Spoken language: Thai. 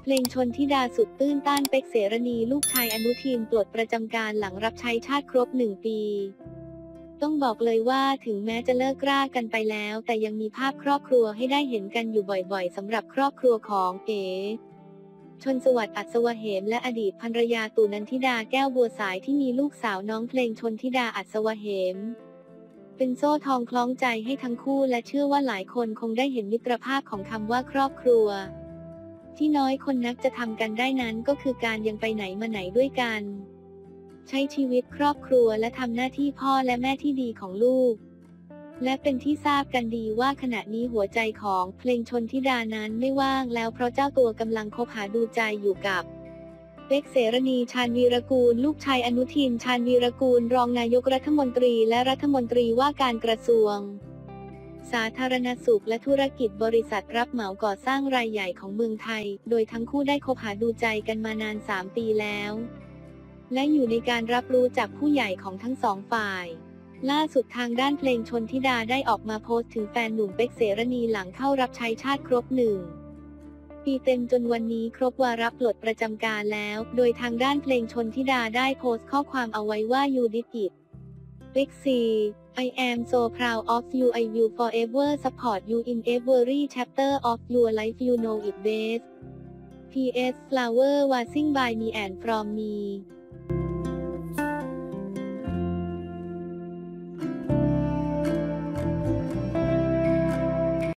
ลงชนธิดาสุดตื้นต้านเป๊กเสรณีลูกชายอนุทินปลดประจำการหลังรับใช้ชาติครบ1 ปีต้องบอกเลยว่าถึงแม้จะเลิกรากันไปแล้วแต่ยังมีภาพครอบครัวให้ได้เห็นกันอยู่บ่อยๆสำหรับครอบครัวของเอ๋ชนสวัสดิ์ อัศวเหมและอดีตภรรยาตู่นันทิดาแก้วบัวสายที่มีลูกสาวน้องเพลงชนธิดา อัศวเหมเป็นโซ่ทองคล้องใจให้ทั้งคู่และเชื่อว่าหลายคนคงได้เห็นมิตรภาพของคำว่าครอบครัวที่น้อยคนนักจะทำกันได้นั้นก็คือการยังไปไหนมาไหนด้วยกันใช้ชีวิตครอบครัวและทำหน้าที่พ่อและแม่ที่ดีของลูกและเป็นที่ทราบกันดีว่าขณะนี้หัวใจของเพลงชนธิดานั้นไม่ว่างแล้วเพราะเจ้าตัวกำลังคบหาดูใจอยู่กับเป๊กเสรณี ชาญวีรกูลลูกชายอนุทิน ชาญวีรกูลรองนายกรัฐมนตรีและรัฐมนตรีว่าการกระทรวงสาธารณสุขและธุรกิจบริษัทรับเหมาก่อสร้างรายใหญ่ของเมืองไทยโดยทั้งคู่ได้คบหาดูใจกันมานาน3 ปีแล้วและอยู่ในการรับรู้จากผู้ใหญ่ของทั้งสองฝ่ายล่าสุดทางด้านเพลงชนธิดาได้ออกมาโพสต์ถึงแฟนหนุ่มเป๊กเสรณีหลังเข้ารับใช้ชาติครบ1 ปีเต็มจนวันนี้ครบวาระปลดประจำการแล้วโดยทางด้านเพลงชนธิดาได้โพสต์ข้อความเอาไว้ว่า You did it Pexy I am so proud of you I will forever support you in every chapter of your life you know it best P.S. Flower wasing by me and from me